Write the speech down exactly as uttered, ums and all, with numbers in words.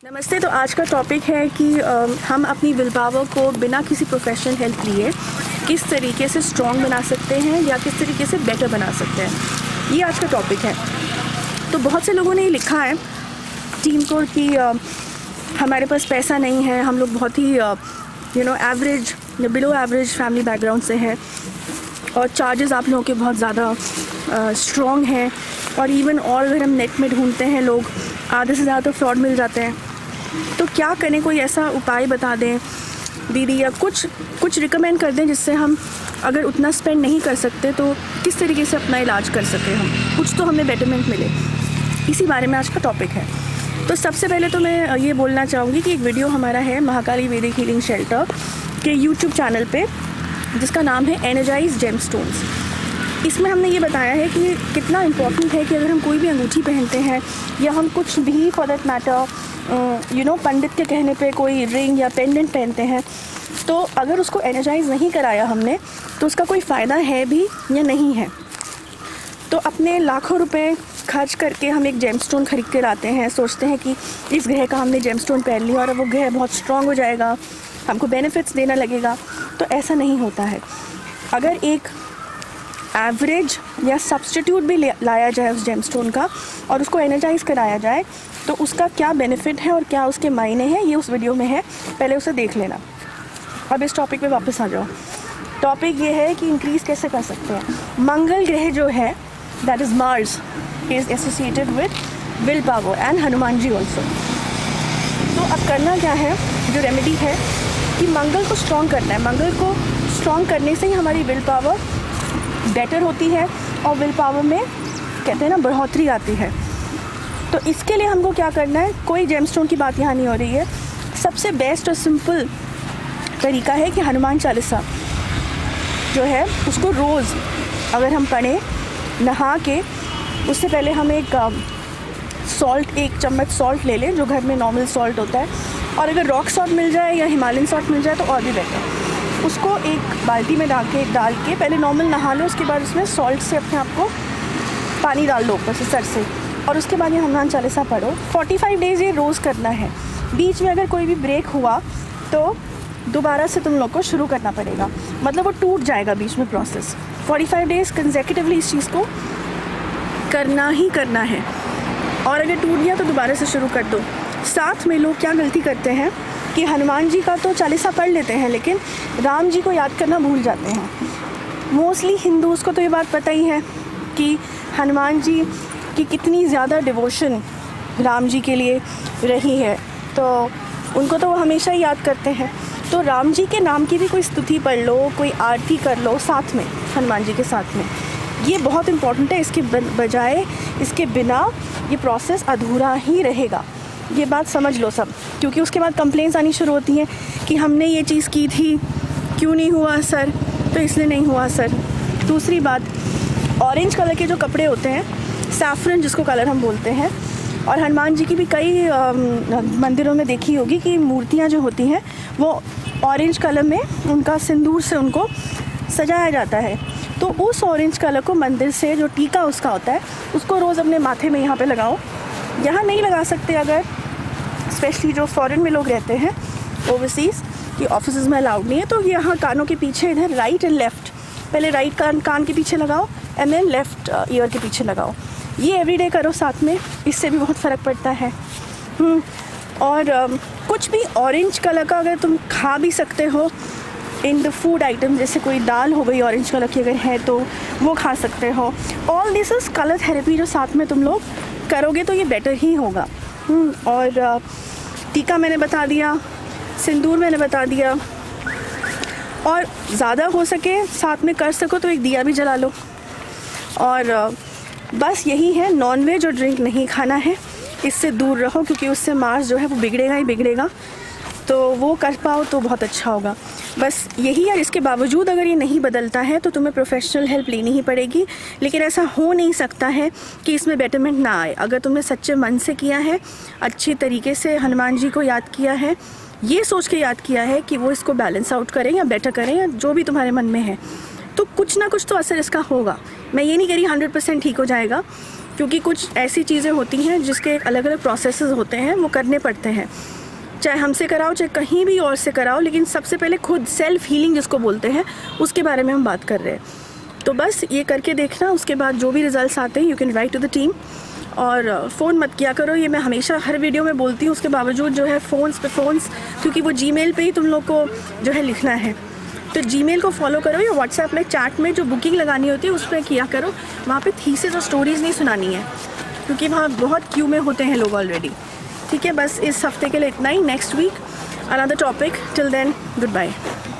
नमस्ते। तो आज का टॉपिक है कि आ, हम अपनी विल पावर को बिना किसी प्रोफेशनल हेल्प लिए किस तरीके से स्ट्रॉन्ग बना सकते हैं या किस तरीके से बेटर बना सकते हैं, ये आज का टॉपिक है। तो बहुत से लोगों ने ये लिखा है टीम को कि आ, हमारे पास पैसा नहीं है, हम लोग बहुत ही यू नो एवरेज या बिलो एवरेज फैमिली बैकग्राउंड से हैं और चार्जेस आप लोगों के बहुत ज़्यादा स्ट्रॉन्ग हैं, और इवन और अगर हम नेट में ढूंढते हैं लोग आधे से ज़्यादा फ्रॉड मिल जाते हैं। तो क्या करें, कोई ऐसा उपाय बता दें दीदी, या कुछ कुछ रिकमेंड कर दें जिससे हम अगर उतना स्पेंड नहीं कर सकते तो किस तरीके से अपना इलाज कर सकें, हम कुछ तो हमें बेटरमेंट मिले। इसी बारे में आज का टॉपिक है। तो सबसे पहले तो मैं ये बोलना चाहूँगी कि एक वीडियो हमारा है महाकाली वैदिक हीलिंग शेल्टर के यूट्यूब चैनल पे, जिसका नाम है एनर्जाइज जेमस्टोन्स। इसमें हमने ये बताया है कि कितना इम्पोर्टेंट है कि अगर हम कोई भी अंगूठी पहनते हैं या हम कुछ भी for that matter you know पंडित के कहने पे कोई रिंग या पेंडेंट पहनते हैं, तो अगर उसको एनर्जाइज नहीं कराया हमने तो उसका कोई फ़ायदा है भी या नहीं है। तो अपने लाखों रुपए खर्च करके हम एक जेमस्टोन खरीद के लाते हैं, सोचते हैं कि इस ग्रह का हमने जेमस्टोन पहन लिया और वो ग्रह बहुत स्ट्रॉन्ग हो जाएगा, हमको बेनिफिट्स देना लगेगा। तो ऐसा नहीं होता है। अगर एक एवरेज या सब्स्टिट्यूट भी लाया जाए उस जेमस्टोन का और उसको एनर्जाइज कराया जाए तो उसका क्या बेनिफिट है और क्या उसके मायने हैं, ये उस वीडियो में है, पहले उसे देख लेना। अब इस टॉपिक पे वापस आ जाओ। टॉपिक ये है कि इंक्रीज़ कैसे कर सकते हैं। मंगल ग्रह जो है, that is Mars, is associated with will power and Hanuman ji also. तो अब करना क्या है, जो रेमेडी है कि मंगल को स्ट्रॉन्ग करना है। मंगल को स्ट्रॉन्ग करने से ही हमारी विल पावर बेटर होती है और विल पावर में कहते हैं ना बढ़ोतरी आती है। तो इसके लिए हमको क्या करना है, कोई जेमस्टोन की बात यहाँ नहीं हो रही है। सबसे बेस्ट और सिंपल तरीका है कि हनुमान चालीसा जो है उसको रोज़ अगर हम पढ़ें, नहा के उससे पहले हम एक सॉल्ट एक चम्मच सॉल्ट ले लें, जो घर में नॉर्मल सॉल्ट होता है, और अगर रॉक सॉल्ट मिल जाए या हिमालयन सॉल्ट मिल जाए तो और भी बेटर। उसको एक बाल्टी में डाल के डाल के पहले नॉर्मल नहा लो, उसके बाद उसमें सॉल्ट से अपने आप को पानी डाल दो ऊपर से सर से, और उसके बाद ये हनुमान चालीसा पढ़ो। पैंतालीस डेज़ ये रोज़ करना है। बीच में अगर कोई भी ब्रेक हुआ तो दोबारा से तुम लोग को शुरू करना पड़ेगा, मतलब वो टूट जाएगा बीच में प्रोसेस। पैंतालीस डेज़ कंसेक्यूटिवली इस चीज़ को करना ही करना है, और अगर टूट गया तो दोबारा से शुरू कर दो। साथ में लोग क्या गलती करते हैं कि हनुमान जी का तो चालीसा पढ़ लेते हैं लेकिन राम जी को याद करना भूल जाते हैं। मोस्टली हिंदूज़ को तो ये बात पता ही है कि हनुमान जी की कितनी ज़्यादा डिवोशन राम जी के लिए रही है, तो उनको तो वो हमेशा ही याद करते हैं। तो राम जी के नाम की भी कोई स्तुति पढ़ लो, कोई आरती कर लो साथ में हनुमान जी के साथ में। ये बहुत इम्पॉर्टेंट है। इसके बजाय इसके बिना ये प्रोसेस अधूरा ही रहेगा। ये बात समझ लो सब, क्योंकि उसके बाद कंप्लेंट्स आनी शुरू होती हैं कि हमने ये चीज़ की थी, क्यों नहीं हुआ सर, तो इसलिए नहीं हुआ सर। दूसरी बात, ऑरेंज कलर के जो कपड़े होते हैं, सैफरन जिसको कलर हम बोलते हैं, और हनुमान जी की भी कई आ, मंदिरों में देखी होगी कि मूर्तियाँ जो होती हैं वो ऑरेंज कलर में उनका सिंदूर से उनको सजाया जाता है। तो उस ऑरेंज कलर को मंदिर से जो टीका उसका होता है उसको रोज़ अपने माथे में यहाँ पे लगाओ। यहाँ नहीं लगा सकते अगर स्पेशली जो फॉरेन में लोग रहते हैं ओवरसीज़, कि ऑफिस में अलाउड नहीं है, तो यहाँ कानों के पीछे इधर राइट एंड लेफ़्ट, पहले राइट कान कान के पीछे लगाओ एंड देन लेफ़्ट ईयर के पीछे लगाओ। ये एवरीडे करो साथ में, इससे भी बहुत फ़र्क पड़ता है। और um, कुछ भी ऑरेंज कलर का अगर तुम खा भी सकते हो इन द फूड आइटम, जैसे कोई दाल हो गई ऑरेंज कलर की अगर है तो वो खा सकते हो। All this is colour therapy जो साथ में तुम लोग करोगे तो ये बेटर ही होगा। और टीका मैंने बता दिया, सिंदूर मैंने बता दिया, और ज़्यादा हो सके साथ में कर सको तो एक दिया भी जला लो। और बस यही है, नॉनवेज और ड्रिंक नहीं खाना है, इससे दूर रहो, क्योंकि उससे मार्स जो है वो बिगड़ेगा ही बिगड़ेगा। तो वो कर पाओ तो बहुत अच्छा होगा। बस यही है। इसके बावजूद अगर ये नहीं बदलता है तो तुम्हें प्रोफेशनल हेल्प लेनी ही पड़ेगी, लेकिन ऐसा हो नहीं सकता है कि इसमें बेटरमेंट ना आए। अगर तुमने सच्चे मन से किया है, अच्छे तरीके से हनुमान जी को याद किया है, ये सोच के याद किया है कि वो इसको बैलेंस आउट करें या बेटर करें या जो भी तुम्हारे मन में है, तो कुछ ना कुछ तो असर इसका होगा। मैं ये नहीं कह रही हंड्रेड परसेंट ठीक हो जाएगा, क्योंकि कुछ ऐसी चीज़ें होती हैं जिसके अलग अलग प्रोसेसेस होते हैं, वो करने पड़ते हैं, चाहे हमसे कराओ चाहे कहीं भी और से कराओ, लेकिन सबसे पहले खुद सेल्फ हीलिंग जिसको बोलते हैं उसके बारे में हम बात कर रहे हैं। तो बस ये करके देखना, उसके बाद जो भी रिजल्ट्स आते हैं you can write to the team. और फ़ोन मत किया करो, ये मैं हमेशा हर वीडियो में बोलती हूँ, उसके बावजूद जो है फ़ोन्स पे फ़ोन्स, क्योंकि वो जीमेल पे ही तुम लोग को जो है लिखना है, तो जीमेल को फॉलो करो या व्हाट्सएप में चैट में जो बुकिंग लगानी होती है उस पर किया करो। वहाँ पे थीसिस और स्टोरीज़ नहीं सुनानी है, क्योंकि वहाँ बहुत क्यू में होते हैं लोग ऑलरेडी। ठीक है, बस इस हफ्ते के लिए इतना ही। Next week another topic, till then good bye.